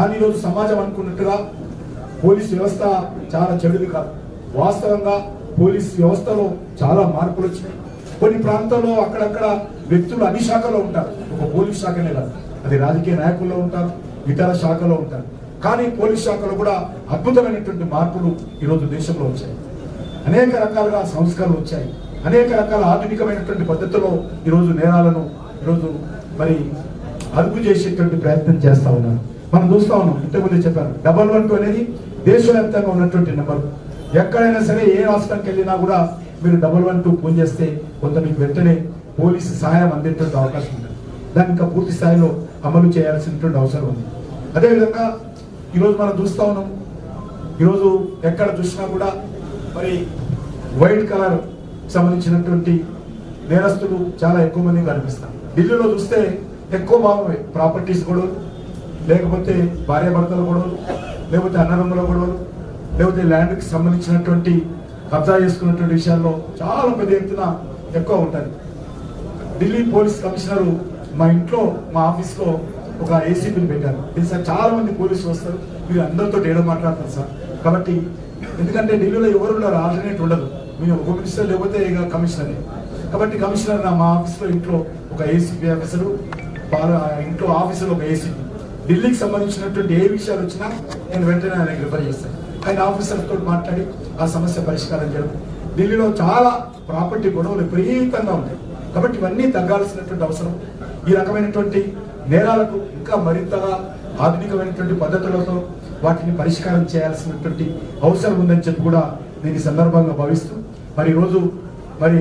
కానీ ఈరోజు సమాజం అనుకున్నట్టుగా పోలీస్ వ్యవస్థ చాలా చెడుది కాదు. వాస్తవంగా పోలీస్ వ్యవస్థలో చాలా మార్పులు వచ్చినాయి. కొన్ని ప్రాంతాల్లో అక్కడక్కడ వ్యక్తులు అన్ని శాఖలో ఉంటారు, ఒక పోలీస్ శాఖనే కాదు, అది రాజకీయ నాయకుల్లో ఉంటారు, ఇతర శాఖలో ఉంటారు. కానీ పోలీస్ శాఖలో కూడా అద్భుతమైనటువంటి మార్పులు ఈరోజు దేశంలో వచ్చాయి. అనేక రకాలుగా సంస్కరణలు వచ్చాయి. అనేక రకాల ఆధునికమైనటువంటి పద్ధతిలో ఈరోజు నేరాలను ఈరోజు మరి అదుపు చేసేటువంటి ప్రయత్నం చేస్తా ఉన్నారు. మనం చూస్తా ఉన్నాం, ఇంతకుముందే చెప్పాను, 112 అనేది దేశవ్యాప్తంగా ఉన్నటువంటి నెంబర్. ఎక్కడైనా సరే ఏ రాష్ట్రానికి వెళ్ళినా కూడా మీరు 112 ఫోన్ చేస్తే కొంత మీకు వెంటనే పోలీసు సహాయం అందేటువంటి అవకాశం ఉంది. దాన్ని ఇంకా పూర్తి స్థాయిలో అమలు చేయాల్సినటువంటి అవసరం ఉంది. అదేవిధంగా ఈరోజు మనం చూస్తా ఉన్నాం, ఈరోజు ఎక్కడ చూసినా కూడా మరి వైట్ కలర్ సంబంధించినటువంటి నేరస్తులు చాలా ఎక్కువ మంది కనిపిస్తారు. ఢిల్లీలో చూస్తే ఎక్కువ భాగమే ప్రాపర్టీస్ గొడవలు, లేకపోతే భార్యాభర్తల గొడవలు, లేకపోతే అన్నదమ్ముల గొడవలు, లేకపోతే ల్యాండ్కి సంబంధించినటువంటి కబ్జా చేసుకున్నటువంటి విషయాల్లో చాలా పెద్ద ఎత్తున ఎక్కువ ఉంటుంది. ఢిల్లీ పోలీస్ కమిషనరు మా ఇంట్లో, మా ఆఫీస్లో ఒక ఏసీపీని పెట్టారు. ఇది సార్ చాలా మంది పోలీసులు వస్తారు, మీరు అందరితో ఏదో మాట్లాడతారు సార్. కాబట్టి ఎందుకంటే ఢిల్లీలో ఎవరు ఉన్నారు, ఆల్టర్నేట్ ఉండదు, మీరు ఒక మినిస్టర్ లేకపోతే ఇక కమిషనరే. కాబట్టి కమిషనర్ మా ఆఫీస్లో ఇంట్లో ఒక ఏసీపీ ఆఫీసరు, ఇంట్లో ఆఫీసులో ఒక ఏసీపీ. ఢిల్లీకి సంబంధించినటువంటి ఏ విషయాలు వచ్చినా నేను వెంటనే ఆయనకి రిఫర్ చేస్తాను. ఆయన ఆఫీసర్తో మాట్లాడి ఆ సమస్య పరిష్కారం చేయడం. ఢిల్లీలో చాలా ప్రాపర్టీ గొడవలు విపరీతంగా ఉంటాయి. కాబట్టి ఇవన్నీ తగ్గాల్సినటువంటి అవసరం. ఈ రకమైనటువంటి నేరాలకు ఇంకా మరింతగా ఆధునికమైనటువంటి పద్ధతులతో వాటిని పరిష్కారం చేయాల్సినటువంటి అవసరం ఉందని చెప్పి కూడా నేను ఈ సందర్భంగా భావిస్తూ, మరి ఈరోజు మరి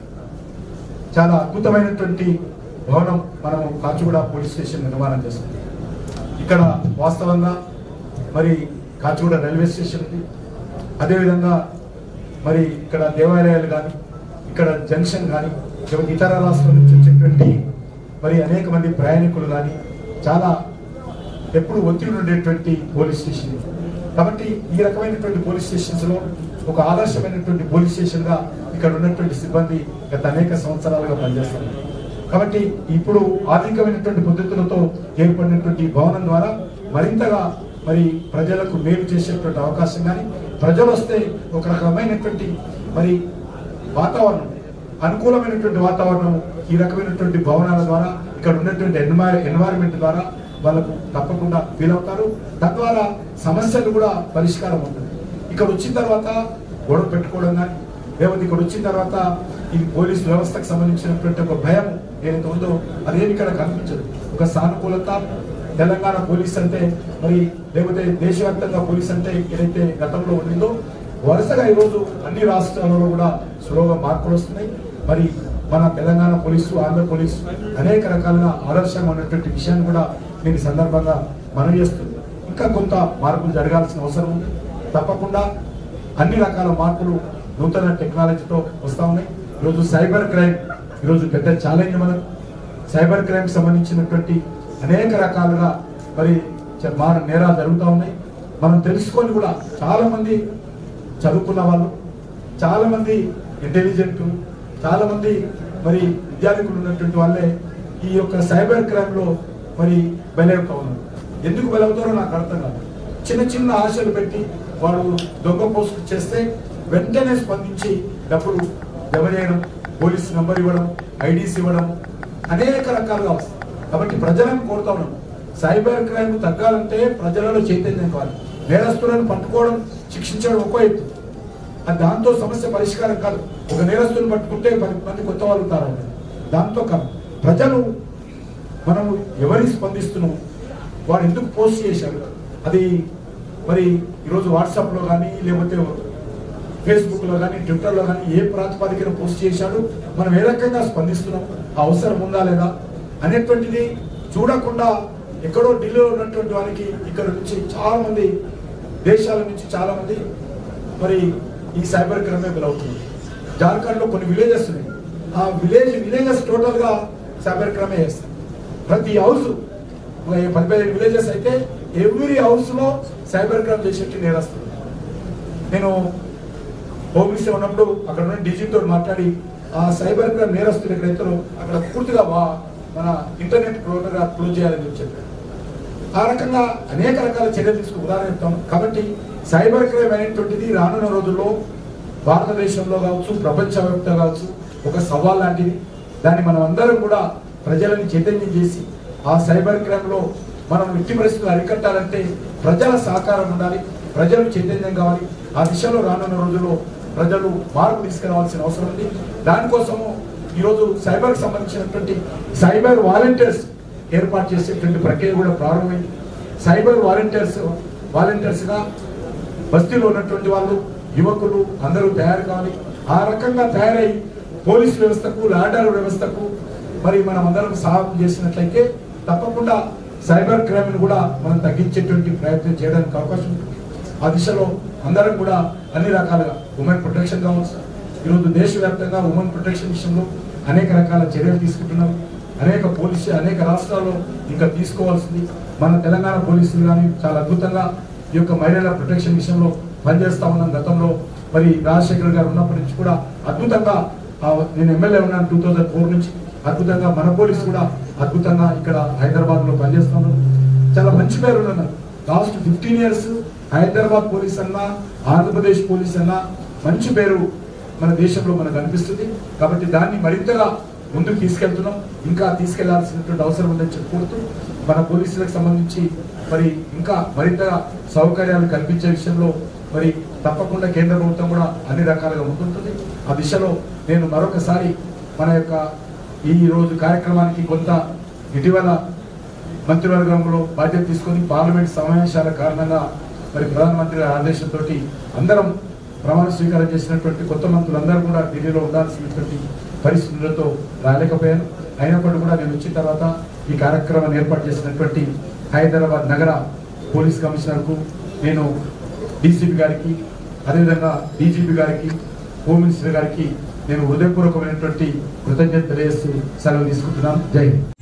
చాలా అద్భుతమైనటువంటి భవనం మనము కాచిగూడ పోలీస్ స్టేషన్ నిర్మాణం చేస్తాం. ఇక్కడ వాస్తవంగా మరి కాచిగూడ రైల్వే స్టేషన్ ఉంది. అదేవిధంగా మరి ఇక్కడ దేవాలయాలు కానీ, ఇక్కడ జంక్షన్ కానీ, ఇతర రాష్ట్రాల నుంచి వచ్చేటువంటి మరి అనేక మంది ప్రయాణికులు కానీ చాలా ఎప్పుడు ఒత్తిడి ఉండేటువంటి పోలీస్ స్టేషన్. కాబట్టి ఈ రకమైనటువంటి పోలీస్ స్టేషన్స్లో ఒక ఆదర్శమైనటువంటి పోలీస్ స్టేషన్గా ఇక్కడ ఉన్నటువంటి సిబ్బంది గత అనేక సంవత్సరాలుగా పనిచేస్తారు. కాబట్టి ఇప్పుడు ఆధునికమైనటువంటి పద్ధతులతో ఏర్పడినటువంటి భవనం ద్వారా మరింతగా మరి ప్రజలకు మేలు చేసేటువంటి అవకాశం కానీ, ప్రజలు వస్తే ఒక రకమైనటువంటి మరి వాతావరణం, అనుకూలమైనటువంటి వాతావరణం ఈ రకమైనటువంటి భవనాల ద్వారా, ఇక్కడ ఉన్నటువంటి ఎన్వైరన్మెంట్ ద్వారా వాళ్ళకు తప్పకుండా ఫీల్ అవుతారు. తద్వారా సమస్యలు కూడా పరిష్కారం అవుతుంది. ఇక్కడ వచ్చిన తర్వాత గొడవ పెట్టుకోవడం కానీ, లేకపోతే ఇక్కడ వచ్చిన తర్వాత ఇది పోలీసు వ్యవస్థకు సంబంధించినటువంటి ఒక భయం ఏదైతే ఉందో అదేమి ఇక్కడ కనిపించదు. ఒక సానుకూలత, తెలంగాణ పోలీస్ అంటే మరి లేకపోతే దేశవ్యాప్తంగా పోలీస్ అంటే ఏదైతే గతంలో ఉండిందో వరుసగా ఈరోజు అన్ని రాష్ట్రాలలో కూడా సులువుగా మార్పులు వస్తున్నాయి. మరి మన తెలంగాణ పోలీసు, ఆంధ్ర పోలీసు అనేక రకాలుగా ఆదర్శంగా ఉన్నటువంటి విషయాన్ని కూడా నేను ఈ సందర్భంగా మనవి చేస్తుంది. ఇంకా కొంత మార్పులు జరగాల్సిన అవసరం ఉంది. తప్పకుండా అన్ని రకాల మార్పులు నూతన టెక్నాలజీతో వస్తూ ఉన్నాయి. ఈరోజు సైబర్ క్రైమ్ ఈరోజు పెద్ద ఛాలెంజ్. మనం సైబర్ క్రైమ్ సంబంధించినటువంటి అనేక రకాలుగా మరి నేరాలు జరుగుతూ ఉన్నాయి. మనం తెలుసుకొని కూడా చాలా మంది చదువుకున్న వాళ్ళు, చాలా మంది ఇంటెలిజెంట్, చాలా మంది మరి విద్యార్థులు ఉన్నటువంటి వాళ్ళే ఈ యొక్క సైబర్ క్రైమ్ లో మరి బలవుతా ఉన్నారు. ఎందుకు బలవుతారో నాకు అర్థం కాదు. చిన్న చిన్న ఆశలు పెట్టి వాడు దొంగ పోస్ట్ చేస్తే వెంటనే స్పందించి డబ్బులు జమ చేయడం, పోలీస్ నంబర్ ఇవ్వడం, ఐడీస్ ఇవ్వడం అనేక రకాలుగా వస్తాయి. కాబట్టి ప్రజలను కోరుతా ఉన్నాం, సైబర్ క్రైమ్ తగ్గాలంటే ప్రజలలో చైతన్యం కావాలి. నేరస్తులను పట్టుకోవడం, శిక్షించడం ఒక ఎత్తు, అది దాంతో సమస్య పరిష్కారం కాదు. ఒక నేరస్తులను పట్టుకుంటే 10 మంది కొత్త వాళ్ళు ఉంటారు, దాంతో కాదు. ప్రజలు మనము ఎవరికి స్పందిస్తున్నాం, వాడు ఎందుకు పోస్ట్ చేశారు, అది మరి ఈరోజు వాట్సాప్లో కానీ, లేకపోతే ఫేస్బుక్లో కానీ, ట్విట్టర్లో కానీ ఏ ప్రాతిపదికన పోస్ట్ చేశాడు, మనం ఏ రకంగా స్పందిస్తున్నాం, అవసరం ఉందా లేదా అనేటువంటిది చూడకుండా ఎక్కడో ఢిల్లీలో ఉన్నటువంటి వారికి ఇక్కడ నుంచి చాలా మంది దేశాల నుంచి చాలా మంది మరి ఈ సైబర్ క్రైమ్ బలవుతుంది. జార్ఖండ్లో కొన్ని విలేజెస్ ఉన్నాయి, ఆ విలేజెస్ టోటల్గా సైబర్ క్రైమే చేస్తారు. ప్రతి హౌస్ 15 విలేజెస్ అయితే ఎవ్రీ హౌస్లో సైబర్ క్రైమ్ చేసేట్టు నేరస్తుంది. నేను హోమ్ మినిస్టర్ ఉన్నప్పుడు అక్కడ ఉన్న డీజీతో మాట్లాడి ఆ సైబర్ క్రైమ్ నేరస్తులు ఎక్కడైతే అక్కడ పూర్తిగా మన ఇంటర్నెట్ ప్రొవైడర్గా క్లోజ్ చేయాలని చెప్పారు. ఆ రకంగా అనేక రకాల చర్యలు తీసుకుని ఉదాహరణ చెప్తాను. కాబట్టి సైబర్ క్రైమ్ అనేటువంటిది రానున్న రోజుల్లో భారతదేశంలో కావచ్చు, ప్రపంచవ్యాప్తంగా కావచ్చు ఒక సవాల్ లాంటిది. దాన్ని మనం అందరం కూడా ప్రజలని చైతన్యం చేసి ఆ సైబర్ క్రైమ్లో మనం ఎట్టి పరిస్థితులు అరికట్టాలంటే ప్రజల సహకారం ఉండాలి, ప్రజలు చైతన్యం కావాలి. ఆ దిశలో రానున్న రోజుల్లో ప్రజలు మార్పు తీసుకురావాల్సిన అవసరం ఉంది. దానికోసము ఈరోజు సైబర్కి సంబంధించినటువంటి సైబర్ వాలంటీర్స్ ఏర్పాటు చేసేటువంటి ప్రక్రియ కూడా ప్రారంభమైంది. సైబర్ వాలంటీర్స్గా బస్తీలో ఉన్నటువంటి వాళ్ళు, యువకులు అందరూ తయారు కావాలి. ఆ రకంగా తయారై పోలీస్ వ్యవస్థకు, లా అండ్ ఆర్డర్ వ్యవస్థకు మరి మనం అందరం సహాయం చేసినట్లయితే తప్పకుండా సైబర్ క్రైమ్ను కూడా మనం తగ్గించేటువంటి ప్రయత్నం చేయడానికి అవకాశం ఉంటుంది. ఆ దిశలో అందరం కూడా అన్ని రకాలుగా ఉమెన్ ప్రొటెక్షన్ కావచ్చు. ఈరోజు దేశవ్యాప్తంగా ఉమెన్ ప్రొటెక్షన్ విషయంలో అనేక రకాల చర్యలు తీసుకుంటున్నాం. అనేక రాష్ట్రాల్లో ఇంకా తీసుకోవాల్సింది. మన తెలంగాణ పోలీసులు కానీ చాలా అద్భుతంగా ఈ యొక్క మహిళల ప్రొటెక్షన్ విషయంలో పనిచేస్తా ఉన్నాం. గతంలో మరి రాజశేఖర్ గారు ఉన్నప్పటి నుంచి కూడా అద్భుతంగా, నేను ఎమ్మెల్యే ఉన్నాను 2004 నుంచి, అద్భుతంగా మన పోలీసు కూడా అద్భుతంగా ఇక్కడ హైదరాబాద్లో పనిచేస్తున్నాం. చాలా మంచి పేరు ఉన్నారు. లాస్ట్ 15 years హైదరాబాద్ పోలీస్ అన్నా, ఆంధ్రప్రదేశ్ పోలీస్ అన్నా మంచి పేరు మన దేశంలో మనకు అనిపిస్తుంది. కాబట్టి దాన్ని మరింతగా ముందుకు తీసుకెళ్తున్నాం. ఇంకా తీసుకెళ్లాల్సినటువంటి అవసరం ఉందని చెప్పుకుంటూ మన పోలీసులకు సంబంధించి మరి ఇంకా మరింతగా సౌకర్యాలు కల్పించే విషయంలో మరి తప్పకుండా కేంద్ర ప్రభుత్వం కూడా అన్ని రకాలుగా ముందుంటుంది. ఆ దిశలో నేను మరొకసారి మన యొక్క ఈ రోజు కార్యక్రమానికి కొంత ఇటీవల మంత్రివర్గంలో బాధ్యత తీసుకొని పార్లమెంట్ సమావేశాల కారణంగా మరి ప్రధానమంత్రి గారి ఆదేశంతో అందరం ప్రమాణ స్వీకారం చేసినటువంటి కొత్త మంత్రులందరూ కూడా ఢిల్లీలో ఉండాల్సినటువంటి పరిస్థితులతో రాలేకపోయాను. అయినప్పటికీ కూడా నేను వచ్చిన తర్వాత ఈ కార్యక్రమాన్ని ఏర్పాటు చేసినటువంటి హైదరాబాద్ నగర పోలీస్ కమిషనర్కు, నేను డీసీపీ గారికి, అదేవిధంగా డీజీపీ గారికి, హోమ్ మినిస్టర్ గారికి నేను హృదయపూర్వకమైనటువంటి కృతజ్ఞత తెలియజేస్తూ సెలవు తీసుకుంటున్నాను. జై హింద్.